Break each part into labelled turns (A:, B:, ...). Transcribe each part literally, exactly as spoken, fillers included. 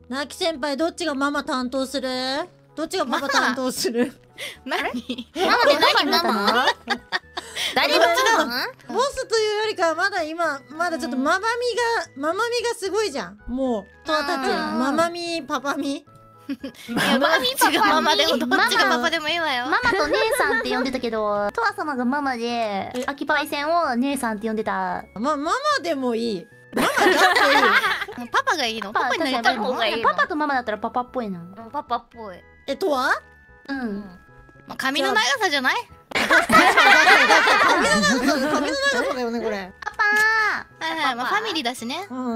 A: なき先輩どっちがママ担当する？どっちがパパ担当する？
B: 何？ママ
C: で何ママ？誰が違うの？
A: ボスというよりかはまだ今まだちょっとママみがママみがすごいじゃん。もうトアたちママみパパみ。
B: ママみパパママでもどっちがパパでもいいわよ。
C: ママと姉さんって呼んでたけど、トア様がママで、アキパイセンを姉さんって呼んでた。
A: まママでもいい。ママだっていい。
B: もうパパがいいの？パパになりたいの？
C: パパとママだったらパパっぽいな。
B: パパっぽい。
A: えとは？
C: うん。
B: まあ髪の長さじゃない？
A: 髪の長さ、髪の長さだよねこれ。
C: パパ。
B: はいはい、まあファミリーだしね。
A: うん。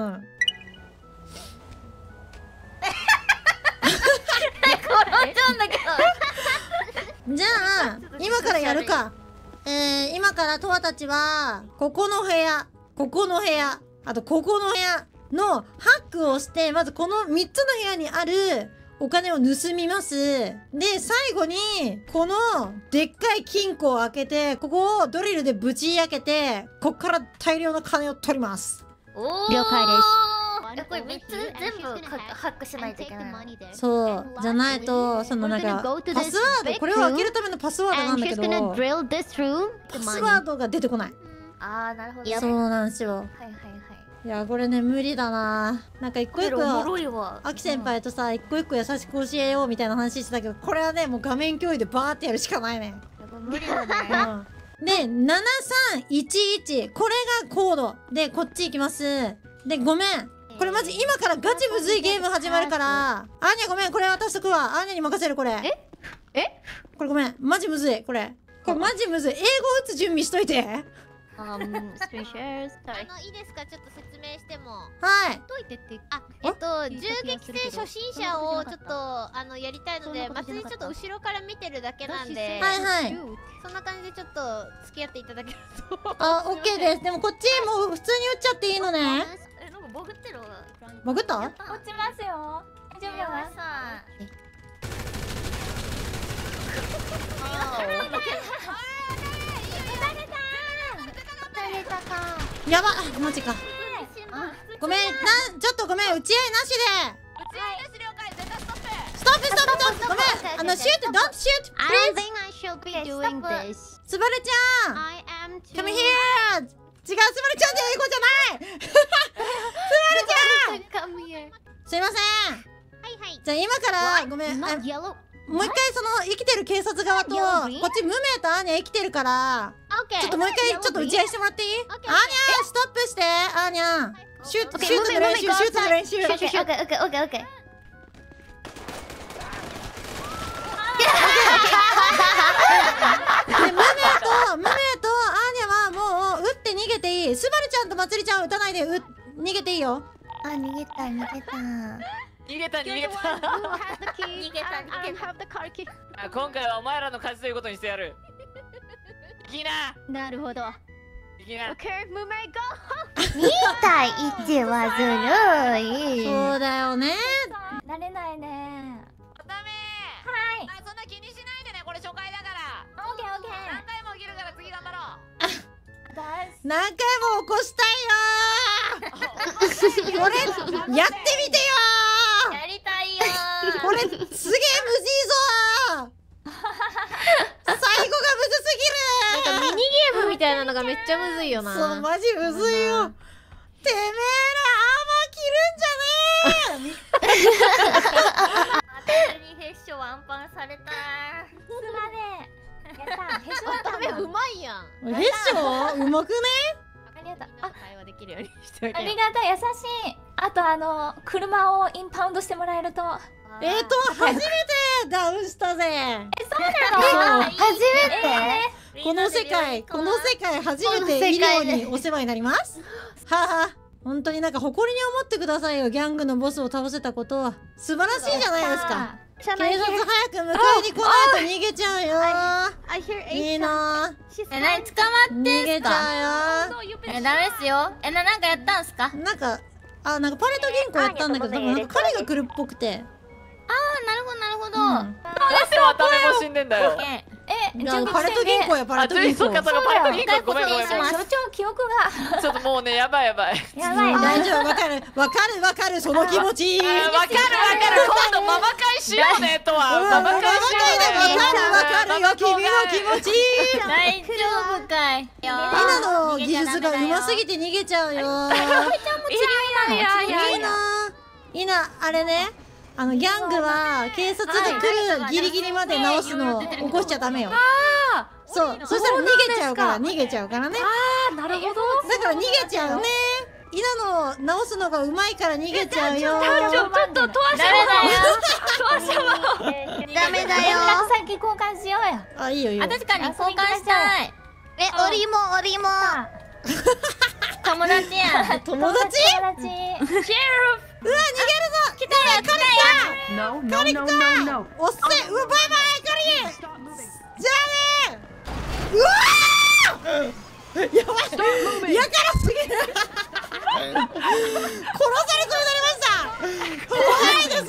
C: 転んじゃうんだけ
A: ど。じゃあ今からやるか。えー、今からトアたちはここの部屋、ここの部屋、あとここの部屋のハックをして、まずこのみっつの部屋にあるお金を盗みます。で、最後にこのでっかい金庫を開けて、ここをドリルでぶち開けて、こっから大量の金を取ります。
C: 了解です。
D: これみっつ全部ハックしないといけない。
A: そうじゃないと、そのなんかパスワード、これを開けるためのパスワードなんだけど、パスワードが出てこない。
D: ああ、なるほど。
A: そうなんですよ。
D: はいはいはい。
A: いやこれね無理だな。なんか一個一個アキ先輩とさ一個一個優しく教えようみたいな話してたけど、これはねもう画面共有でバーってやるしかないね。
D: 無理だね。
A: うん、でななさんいちいち、これがコードでこっち行きます。でごめん、これマジ今からガチむずいゲーム始まるから、アーニャごめん、これ渡しとくわ。アーニャに任せる。これ
D: ええ
A: これごめん、マジむずい。これこれマジむずい。英語打つ準備しといて。
D: あのいいですか、ちょっと説明しても。
A: はい。
D: どういてって、あ、えっと銃撃戦初心者をちょっとあのやりたいので、まつりちょっと後ろから見てるだけなんで、
A: はいはい。
D: そんな感じでちょっと付き合っていただけると。
A: あ、オッケーです。でもこっちもう普通に打っちゃっていいのね。
D: え、なんかボグってる。
A: ボグった？
D: 落ちますよ。大丈夫よ。
A: やばっ、マジか。ごめん、なんちょっとごめん、打ち合いなしで。
D: 打ち合いなし了解。絶対ストップ。
A: ストップストップストップ。ごめん、あのシュート、ドントシュート。スバルちゃん。Come here。違う、スバルちゃんで英語じゃない。スバルちゃん。すいません。
D: はいはい。
A: じゃあ今からごめん。もう一回その生きてる警察側とこっち無名とアーニャ生きてるから、ちょっともう一回ちょっと打ち合いしてもらっていい？アーニャストップして。アーニャシュートシュートの練習、シュートの練習。
D: オッケーオッケーオッケーオッケーオッケー。
A: 無名と無名とアーニャはもう打って逃げていい。スバルちゃんとまつりちゃんは打たないで、う逃げていいよ。
D: あ、逃げた逃げた。
E: 逃げた逃げた
D: 逃げた逃げた。
E: あ、今回はお前らの勝ちということにしてやる。いきな。
D: なるほど。
E: いきな。
D: に対いちはずるい。
A: そうだよね。
D: なれないね。
E: ダメ。
D: はい。
E: あ、そんな気にしないでね。これ初回だから。
D: オッケーオッケー。
E: 何回も起きるから次頑張ろう。
A: 何回も起こしたいよー。これやってみてよー。
D: やりたいよー。
A: これすげえむずいぞー。最後がむずすぎる。
D: なんかミニゲームみたいなのがめっちゃむずいよな。
A: そう、マジむずいよ。てめえらアーマー着るんじゃねえ。
D: 私にヘッショワンパンされた。すまねえ。やった。ヘッショワンパンうまいやん。
A: ヘッショうまくね？
D: ありがとう。あ、会話できるようにしてお
F: ありがとう、優しい。あとあの車をインパウンドしてもらえると。
A: えーと初めてダウンしたぜ。
F: え、そうなの？
D: 初めて？
A: この世界この世界初めて医療にお世話になります。はは。本当になんか誇りに思ってくださいよ。ギャングのボスを倒せたことは素晴らしいじゃないですか。警察早く迎えに来ないと逃げちゃうよ。いいな。
B: え、なに捕まってんすか？
A: 逃げちゃうよ。
B: え、ダメっすよ。え、な、なんかやったんすか？
A: なんか、あ、なんかパレット銀行やったんだけど、多分なんか彼が来るっぽくて。
B: あー、なるほどなるほど。
E: なんで渡辺も死んでんだよ。
F: え、
A: じゃあパレット銀行やパレット銀行。
E: そうかそうか、パレット銀行ごめんごめんごめん。
F: 所長記憶が
E: ちょっともうね、やばいやばい。
F: やばい。
A: 大丈夫、わかるわかるわかる、その気持ち。
E: わかるわかしようねとは
A: わかるわかるわかるよ君の気持ち。
B: 大丈夫かい。
A: みんなの技術がうますぎて逃げちゃうよ。
F: いやいやいや
A: いいな。いいな、あれね。あのギャングは警察が来るギリギリまで直すのを起こしちゃダメよ。そう、そしたら逃げちゃうから逃げちゃうからね。
F: あーなるほど。
A: だから逃げちゃうね。イナの直すのがうまいから逃げちゃうよ。
F: ちょっとトア様
D: ダメだよ。
F: 先交換しようよ。
A: あ、いいよいいよ。
B: 確かに交換したい。
D: え、オリもオリも。
B: 友達や。
A: 友達？
F: 友達。
A: うわ、逃げるぞ。来たよ、カリ来た。
G: No, no, no, no, no.
A: おっせ、うわ、バイバイ、カリ。じゃあね。うわー。やばい。やからすぎる。殺されそうになりました。怖いです。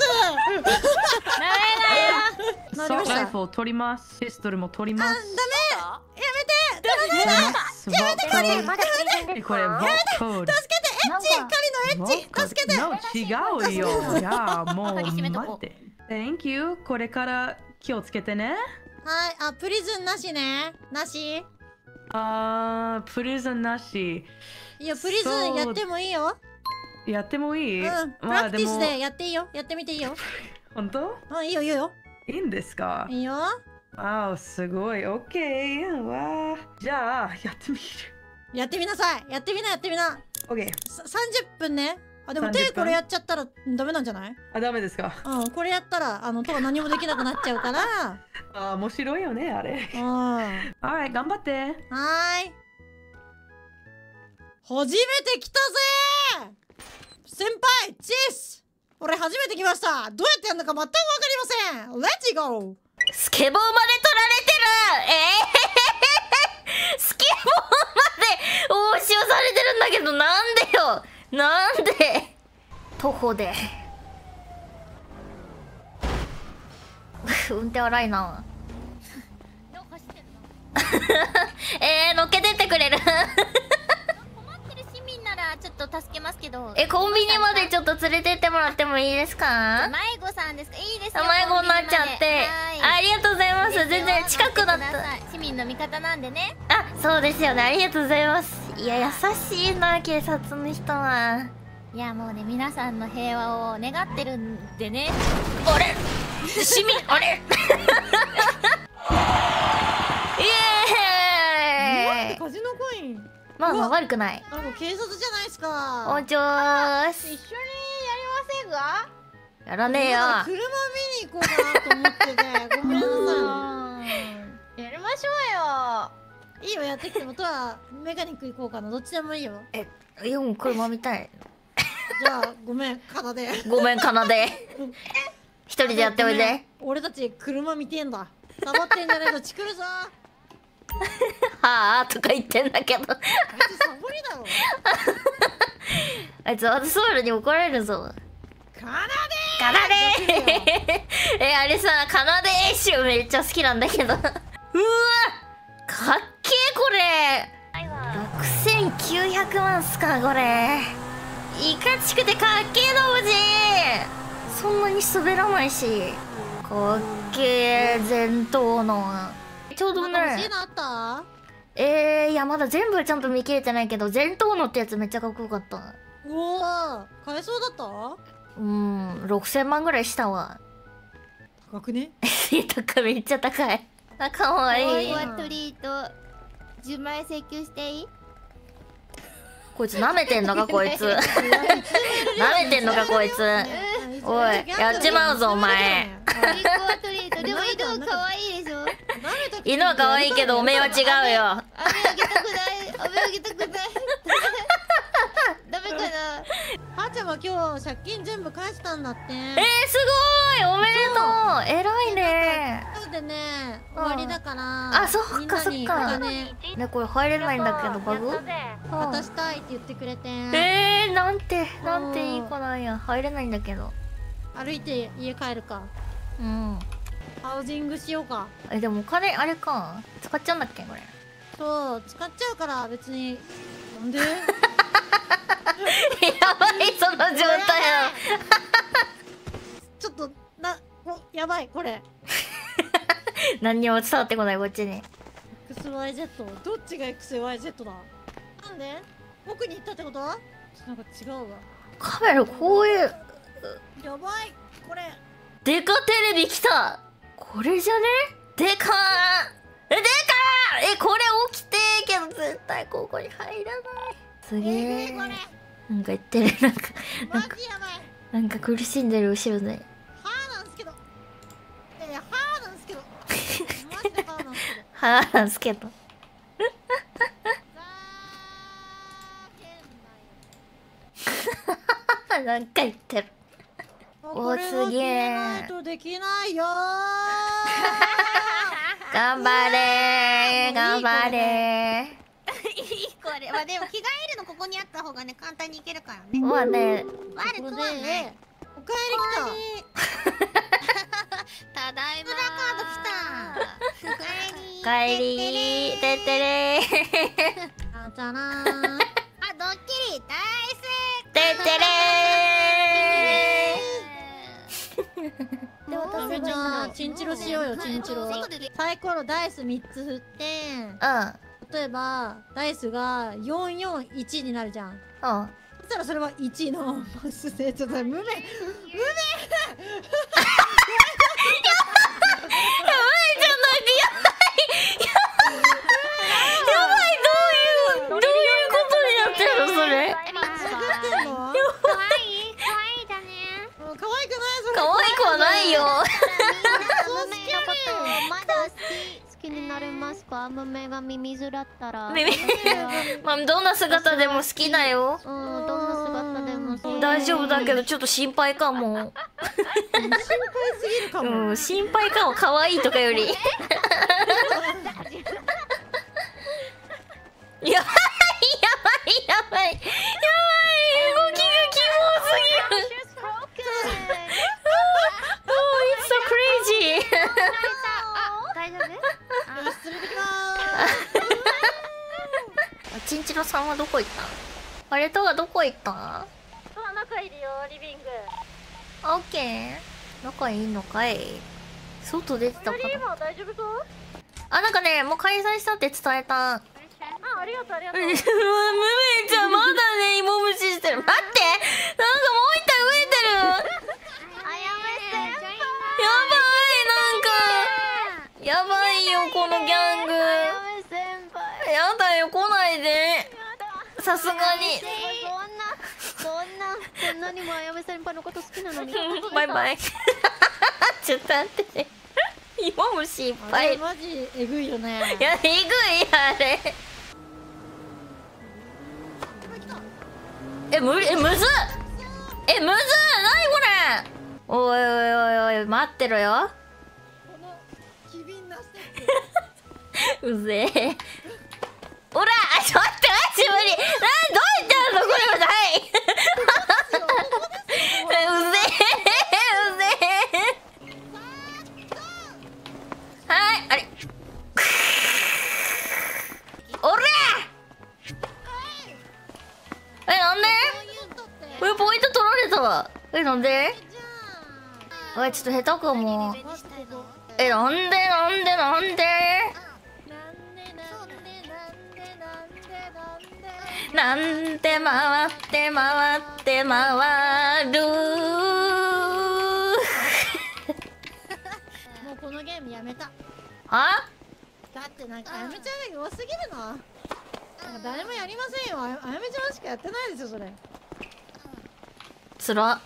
A: なりました。
G: ライフル取ります。ピストルも取り
A: あ、ダメ。
G: ます。
A: やめて。ダメだ。
G: やめてカリ。やめて。これワコード。
A: 助けて、エッチ、カリのエッチ、助けて。
G: No、違うよ。いや、もう待
B: 鍵閉めとこう
G: って。Thank you。これから気をつけてね。
A: はい、あ、プリズンなしね。なし。
G: あー、プリズンなし。
A: いいよ、プリズンやってもいいよ。
G: やってもいい？
A: うん、プラクティスでやっていいよ。やってみていいよ。
G: 本当？
A: うん、いいよ、いいよ。
G: いいんですか？
A: いいよ。
G: あー、すごい。オッケー。わー。じゃあ、やってみる。
A: やってみなさい。やってみな、やってみな。
G: オッケー。
A: ささんじゅっぷんね。あ、でも
G: さんじゅっぷん
A: 手これやっちゃったらダメなんじゃない？
G: あ、ダメですか？
A: うん、これやったら、あの、とは何もできなくなっちゃうから。
G: あー、面白いよね、あれ。
A: うん。は
G: Alright、頑張って。
A: ーい。初めて来たぜ先輩、チース俺初めて来ました。どうやってやるのか全くわかりません。レッツゴー。
B: スケボーまで取られてる。えー、スケボーまで押し押されてるんだけど、なんでよ。なんで徒歩で運転荒いな。えー、乗っけてってくれる
D: 困ってる市民ならちょっと助けますけど。
B: え、コンビニまでちょっと連れてってもらってもいいですか？
D: 迷子さんですか？いいですよ。
B: 迷子になっちゃってありがとうございます。全然近くだった。
D: 市民の味方なんでね。
B: あ、そうですよね。ありがとうございます。いや、優しいな、警察の人は。
D: いや、もうね、皆さんの平和を願ってるんでね。
B: あれ市民、あれイエーイ。
A: カジノコイン。
B: まあまあ悪くない。
A: なんか警察じゃないですか。
B: おちょーす。
D: 一緒にやりませんか？
B: やらねえよ。
A: 車見に行こうかなと思ってて。ごめんなさ
D: やりましょうよ。
A: い。いいよ、やってきてもとはメカニック行こうかな。どっちでもいいよ。
B: え、いや、もう車見たい。
A: じゃあ、ごめん、かなで。
B: ごめん、かなで。一人でやっておいで。
A: 俺たち車見てんだ。サボってんじゃねえとチクるぞ。
B: はあとか言ってんだけど。
A: あいつサボりだろ。
B: あいつ、私ソウルに怒られるぞ。
A: かな
B: かなでーえ、あれさ、かなでーしゅめっちゃ好きなんだけど。うわかっけーこれ。ろくせんきゅうひゃくまんっすかこれ。いかちくてかっけーのおじそんなに滑らないし。かっけー前頭の。ちょうど
A: まだ欲しい
B: ね。
A: のあった？
B: えー、いやまだ全部ちゃんと見切れてないけど、前頭のってやつめっちゃかっこよかった。
A: うわー、買えそうだった？
B: うーん、ろくせんまんぐらいしたわ。
A: 高くね？
B: 高い、めっちゃ高い。あ、かわいい。
D: はトリートじゅうまんえん請求していい？
B: こいつ舐めてんのかこいつ。舐めてんのかこいつ。おい、やっちまうぞお前。
D: トリートはトリート。でも犬可愛いでしょ？
B: 犬は可愛いけどおめえは違うよ。
D: 飴あげたくない。飴あげたくない。ダメかな。
A: はーちゃんは今日借金全部返したんだって。
B: えー、すごいおめでとう偉いね。
A: 今日でね、終わりだから
B: あ、そっか
A: みんなに
B: そっか
A: お金
B: ね、これ入れないんだけどバグ？
A: 渡したいって言ってくれて、
B: えー、なんてなんていい子なんや。入れないんだけど。
A: 歩いて家帰るか。
B: うん。
A: ハウジングしようか。
B: え、でもお金あれか使っちゃうんだっけこれ。
A: そう、使っちゃうから別に。なんで？
B: やばいその状態なの。
A: ちょっとな、おややばいこれ。
B: 何にも伝わってこないこっちに。
A: エックスワイゼット どっちが エックスワイゼット だ。なんで奥に行ったってこと？なんか違うわ。
B: カメラこういう
A: やばいこれ。
B: デカテレビ来た。これじゃね？デカーえデカーえこれ起きてーけど絶対ここに入らない。すげ
A: え
B: え。
A: ー、これ
B: なんか言ってる。なんか
A: マジやばい。
B: なんか苦しんでる後ろで。
A: はーなんすけど。いやいやはーなんすけど。マジではーなんすけど。
B: はあなんすけど。
A: ざーけんなよ。
B: なんか言ってる。おーすげえ。
A: ないとできないよー。
B: 頑張れー頑張れ
D: いいこれ。まあでも着替えるのここにあった方がね簡単にいけるからね。
B: ー。まあね。
D: 悪くはない。
A: おかえり来
D: ただいま。プラカード来た。おかえり。
B: 帰りーてってれー。
A: た。あじゃなー。
D: あ、ドッキリ大
B: てってれ
A: でもためちゃんチンチロしようよチンチロ。サイコロダイスみっつ振って
B: ー。
A: 例えばダイスがよんよんいちになるじゃん。
B: うんうん。
A: そしたらそれはいちのマスでちょっと無名無名
D: ムメがミミズだったら
B: 耳まあどんな姿でも好きだよ。
D: うん、どんな姿でもそう
B: 大丈夫だけどちょっと心配かも。
A: 心配すぎるかも。
B: うん、心配かも。可愛いとかより。やばいやばいやばいやばい動きがキモすぎる。Oh, it's so crazy.
D: 大丈夫？
A: よし連れてきまーす。
B: チンチロさんはどこ行ったの？あれとはどこ行ったの？
D: 中いるよリビング。
B: オッケー。仲いいのかい？外出てたかな？
D: 今大丈夫そう？
B: あ、なんかね、もう開催したって伝えた。
D: あ、ありがとうありがとう。
B: ムメちゃんまだね、芋虫してる。待って、なんかもう一体増えてる。
D: あやめ先輩。
B: やばい、なんか。やばいよ、このギャング。
D: あやめ先輩。
B: やだよ、来ないで。さすがに。
D: そんな、そんな、こんなにもあやめ先輩のこと好きなのに。
B: バイバイ。ちょっと待ってね。芋虫いっぱい。
A: あれマジえぐいよね。
B: いや、えぐい、あれ。え、む、え、むずっえ、むずっなにこれ。おいおいおいおい、待ってろよ。
A: この機敏なステッ
B: うぜえ。おら、あ、ちょっと待って無理。なん、どうやってやるのこれはない。うぜえ、うぜえ。はい、あれ。おら。え、なんで？これポイント取られたわ。え、なんで？おい、ちょっと下手かも。え、なんでなんでなんでなんで回って回って回る。
A: もうこのゲームやめた。
B: あ？
A: だってなんかあやめちゃんが弱すぎるの。なんか誰もやりませんよ。あやあやめちゃんしかやってないですよそれ。
B: つら。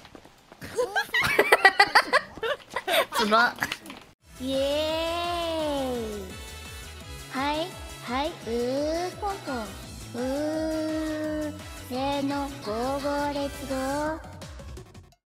B: つら。
C: イエーイ。はいはいうーコンコンうーせーのゴーゴーレッツゴー。